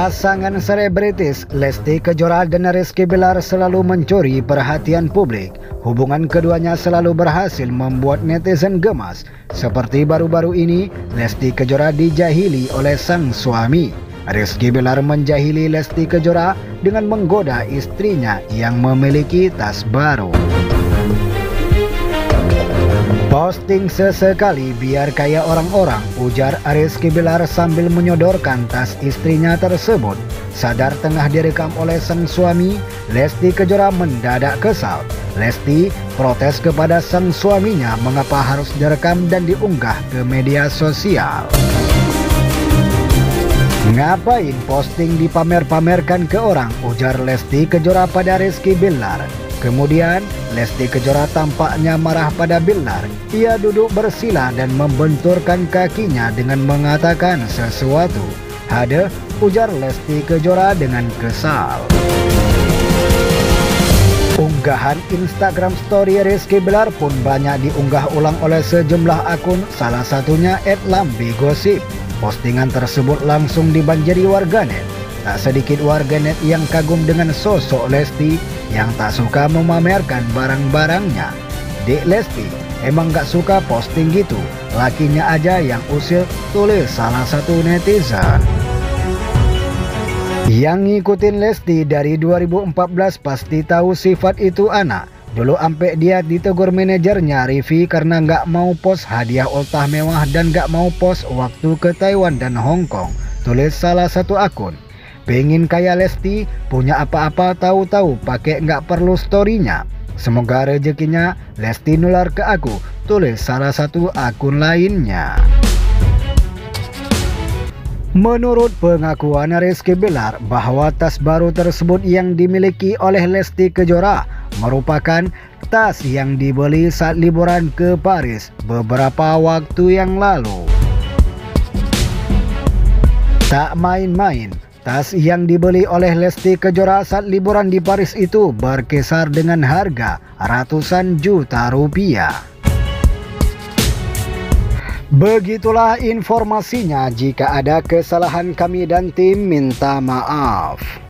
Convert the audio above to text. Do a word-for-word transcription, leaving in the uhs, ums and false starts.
Pasangan selebritis Lesti Kejora dan Rizky Bilar selalu mencuri perhatian publik. Hubungan keduanya selalu berhasil membuat netizen gemas. Seperti baru-baru ini, Lesti Kejora dijahili oleh sang suami. Rizky Bilar menjahili Lesti Kejora dengan menggoda istrinya yang memiliki tas baru. Posting sesekali biar kaya orang-orang, ujar Rizky Bilar sambil menyodorkan tas istrinya tersebut. Sadar tengah direkam oleh sang suami, Lesti Kejora mendadak kesal. Lesti protes kepada sang suaminya mengapa harus direkam dan diunggah ke media sosial. Ngapain posting dipamer-pamerkan ke orang, ujar Lesti Kejora pada Rizky Bilar. Kemudian Lesti Kejora tampaknya marah pada Bilar. Ia duduk bersila dan membenturkan kakinya dengan mengatakan sesuatu. Hade, ujar Lesti Kejora dengan kesal. Unggahan Instagram story Rizky Bilar pun banyak diunggah ulang oleh sejumlah akun, salah satunya et lambe gosip. Postingan tersebut langsung dibanjiri warganet. Tak sedikit warganet yang kagum dengan sosok Lesti yang tak suka memamerkan barang-barangnya. Dek Lesti emang gak suka posting gitu, lakinya aja yang usil, tulis salah satu netizen. Yang ngikutin Lesti dari dua ribu empat belas pasti tahu sifat itu anak. Dulu ampe dia ditegur manajernya Rivi karena gak mau post hadiah ultah mewah dan gak mau post waktu ke Taiwan dan Hong Kong, tulis salah satu akun. Pengen kaya Lesti, punya apa-apa tahu-tahu pakai nggak perlu storynya. Semoga rezekinya Lesti nular ke aku, tulis salah satu akun lainnya. Menurut pengakuan Rizky Bilar bahwa tas baru tersebut yang dimiliki oleh Lesti Kejora merupakan tas yang dibeli saat liburan ke Paris beberapa waktu yang lalu. Tak main-main, tas yang dibeli oleh Lesti Kejora saat liburan di Paris itu berkisar dengan harga ratusan juta rupiah. Begitulah informasinya. Jika ada kesalahan, kami dan tim minta maaf.